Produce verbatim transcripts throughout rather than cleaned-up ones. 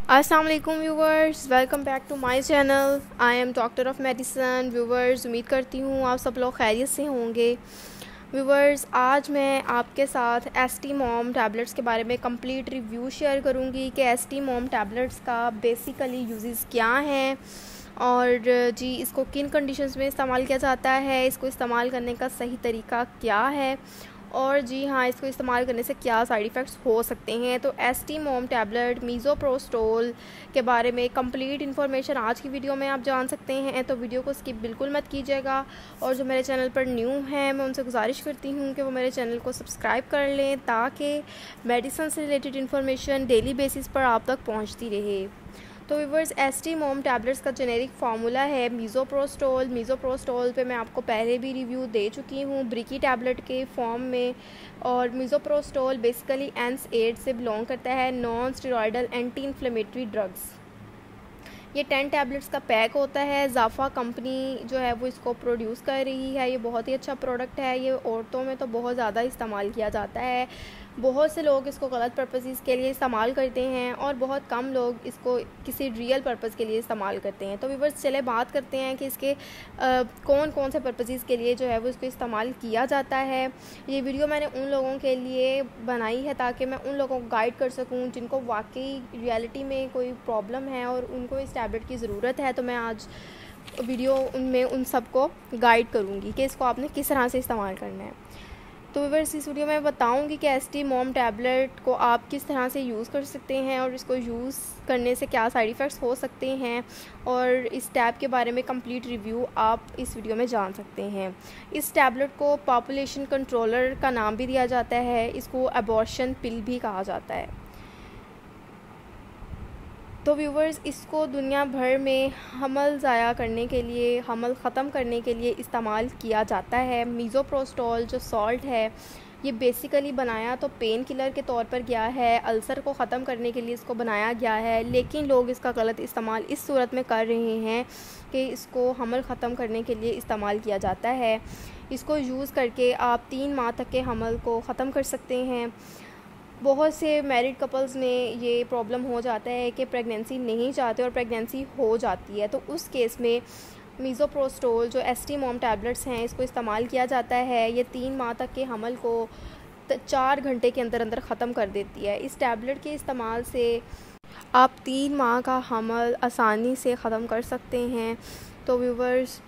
अस्सलाम वालेकुम viewers, welcome back to my channel. I am doctor of medicine. Viewers, उम्मीद करती हूँ आप सब लोग खैरियत से होंगे। व्यूवर्स, आज मैं आपके साथ एस टी मॉम टैबलेट्स के बारे में कंप्लीट रिव्यू शेयर करूँगी कि एस टी मॉम टैबलेट्स का बेसिकली यूजेस क्या हैं और जी इसको किन कंडीशंस में इस्तेमाल किया जाता है, इसको इस्तेमाल करने का सही तरीका क्या है और जी हाँ, इसको इस्तेमाल करने से क्या साइड इफ़ेक्ट्स हो सकते हैं। तो S T mom tablet misoprostol के बारे में कंप्लीट इन्फॉर्मेशन आज की वीडियो में आप जान सकते हैं, तो वीडियो को स्किप बिल्कुल मत कीजिएगा। और जो मेरे चैनल पर न्यू हैं, मैं उनसे गुजारिश करती हूँ कि वो मेरे चैनल को सब्सक्राइब कर लें ताकि मेडिसिन से रिलेटेड इन्फॉर्मेशन डेली बेसिस पर आप तक पहुँचती रहे। तो viewers, S T mom tablets का जेनेरिक फार्मूला है मीज़ोप्रोस्टोल। मीज़ोप्रोस्टोल पे मैं आपको पहले भी रिव्यू दे चुकी हूँ ब्रिकी टैबलेट के फॉर्म में। और मीज़ोप्रोस्टोल बेसिकली एन एट से बिलोंग करता है, non steroidal anti inflammatory drugs. ये टेन टैबलेट्स का पैक होता है। जाफा कंपनी जो है वो इसको प्रोड्यूस कर रही है। ये बहुत ही अच्छा प्रोडक्ट है। ये औरतों में तो बहुत ज़्यादा इस्तेमाल किया जाता है। बहुत से लोग इसको गलत पर्पसेस के लिए इस्तेमाल करते हैं और बहुत कम लोग इसको किसी रियल पर्पस के लिए इस्तेमाल करते हैं। तो व्यूअर्स, चले बात करते हैं कि इसके आ, कौन कौन से पर्पसेस के लिए जो है वो इसको इस्तेमाल किया जाता है। ये वीडियो मैंने उन लोगों के लिए बनाई है ताकि मैं उन लोगों को गाइड कर सकूं जिनको वाकई रियलिटी में कोई प्रॉब्लम है और उनको इस टैबलेट की ज़रूरत है। तो मैं आज वीडियो उनमें उन सबको गाइड करूँगी कि इसको आपने किस तरह से इस्तेमाल करना है। तो व्यूअर्स, इस वीडियो में बताऊंगी कि एस टी मॉम टैबलेट को आप किस तरह से यूज़ कर सकते हैं और इसको यूज़ करने से क्या साइड इफ़ेक्ट्स हो सकते हैं और इस टैब के बारे में कंप्लीट रिव्यू आप इस वीडियो में जान सकते हैं। इस टैबलेट को पॉपुलेशन कंट्रोलर का नाम भी दिया जाता है। इसको अबॉर्शन पिल भी कहा जाता है। तो व्यूवर्स, इसको दुनिया भर में हमल ज़ाया करने के लिए, हमल ख़त्म करने के लिए इस्तेमाल किया जाता है। मीज़ोप्रोस्टोल जो सॉल्ट है ये बेसिकली बनाया तो पेन किलर के तौर पर गया है, अल्सर को ख़त्म करने के लिए इसको बनाया गया है, लेकिन लोग इसका गलत इस्तेमाल इस सूरत में कर रहे हैं कि इसको हमल ख़त्म करने के लिए इस्तेमाल किया जाता है। इसको यूज़ करके आप तीन माह तक के हमल को ख़त्म कर सकते हैं। बहुत से मैरिड कपल्स में ये प्रॉब्लम हो जाता है कि प्रेगनेंसी नहीं चाहते और प्रेगनेंसी हो जाती है, तो उस केस में मीज़ोप्रोस्टोल जो एस टी मॉम टैबलेट्स हैं इसको इस्तेमाल किया जाता है। ये तीन माह तक के हमल को चार घंटे के अंदर अंदर ख़त्म कर देती है। इस टैबलेट के इस्तेमाल से आप तीन माह का हमल आसानी से ख़त्म कर सकते हैं। तो व्यूवर्स,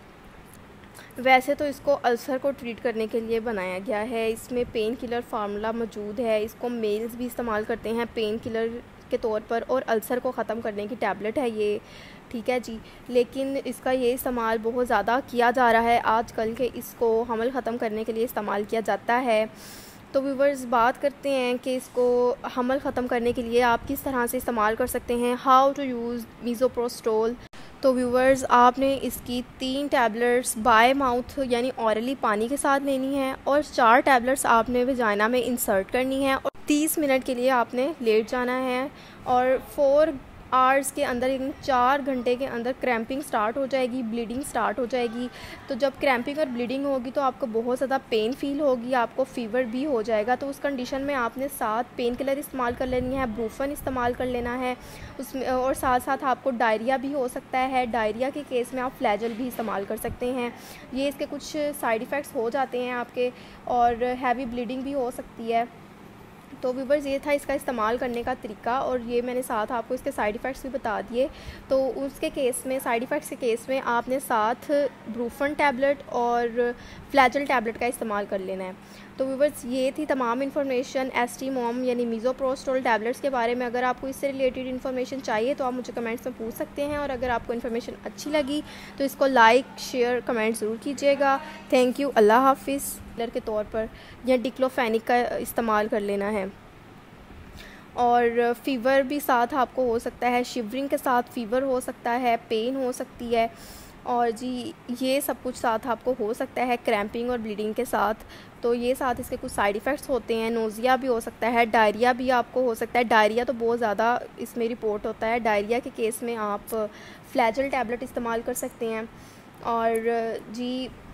वैसे तो इसको अल्सर को ट्रीट करने के लिए बनाया गया है। इसमें पेन किलर फार्मूला मौजूद है। इसको मेल्स भी इस्तेमाल करते हैं पेन किलर के तौर पर और अल्सर को ख़त्म करने की टैबलेट है ये, ठीक है जी। लेकिन इसका ये इस्तेमाल बहुत ज़्यादा किया जा रहा है आजकल के, इसको हमल ख़त्म करने के लिए इस्तेमाल किया जाता है। तो व्यूवर्स, बात करते हैं कि इसको हमल ख़त्म करने के लिए आप किस तरह से इस्तेमाल कर सकते हैं। How to use misoprostol. तो व्यूवर्स, आपने इसकी तीन टैबलेट्स बाय माउथ यानी ऑरली पानी के साथ लेनी है और चार टैबलेट्स आपने वजाइना में इंसर्ट करनी है और तीस मिनट के लिए आपने लेट जाना है। और फोर आवर्स के अंदर, यानी चार घंटे के अंदर क्रैम्पिंग स्टार्ट हो जाएगी, ब्लीडिंग स्टार्ट हो जाएगी। तो जब क्रैम्पिंग और ब्लीडिंग होगी तो आपको बहुत ज़्यादा पेन फील होगी, आपको फ़ीवर भी हो जाएगा। तो उस कंडीशन में आपने साथ पेन किलर इस्तेमाल कर लेनी है, ब्रूफन इस्तेमाल कर लेना है उसमें, और साथ साथ आपको डायरिया भी हो सकता है। डायरिया के केस में आप फ्लैजल भी इस्तेमाल कर सकते हैं। ये इसके कुछ साइड इफ़ेक्ट्स हो जाते हैं आपके, और हैवी ब्लीडिंग भी हो सकती है। तो व्यूवर्स, ये था इसका इस्तेमाल करने का तरीका और ये मैंने साथ आपको इसके साइड इफ़ेक्ट्स भी बता दिए। तो उसके केस में, साइड इफ़ेक्ट्स के केस में आपने साथ ब्रूफन टैबलेट और फ्लैजल टैबलेट का इस्तेमाल कर लेना है। तो व्यूवर्स, ये थी तमाम इन्फॉर्मेशन एस टी मॉम यानी मीज़ोप्रोस्टोल टैबलेट्स के बारे में। अगर आपको इससे रिलेटेड इन्फॉर्मेशन चाहिए तो आप मुझे कमेंट्स में पूछ सकते हैं, और अगर आपको इन्फॉर्मेशन अच्छी लगी तो इसको लाइक शेयर कमेंट ज़रूर कीजिएगा। Thank you. अल्लाह हाफिज़। के तौर पर या डिक्लोफेनिक का इस्तेमाल कर लेना है। और फ़ीवर भी साथ आपको हो सकता है, शिवरिंग के साथ फ़ीवर हो सकता है, पेन हो सकती है, और जी ये सब कुछ साथ आपको हो सकता है क्रैम्पिंग और ब्लीडिंग के साथ। तो ये साथ इसके कुछ साइड इफ़ेक्ट्स होते हैं। नोज़िया भी हो सकता है, डायरिया भी आपको हो सकता है। डायरिया तो बहुत ज़्यादा इसमें रिपोर्ट होता है। डायरिया के केस में आप फ्लैजल टैबलेट इस्तेमाल कर सकते हैं। और जी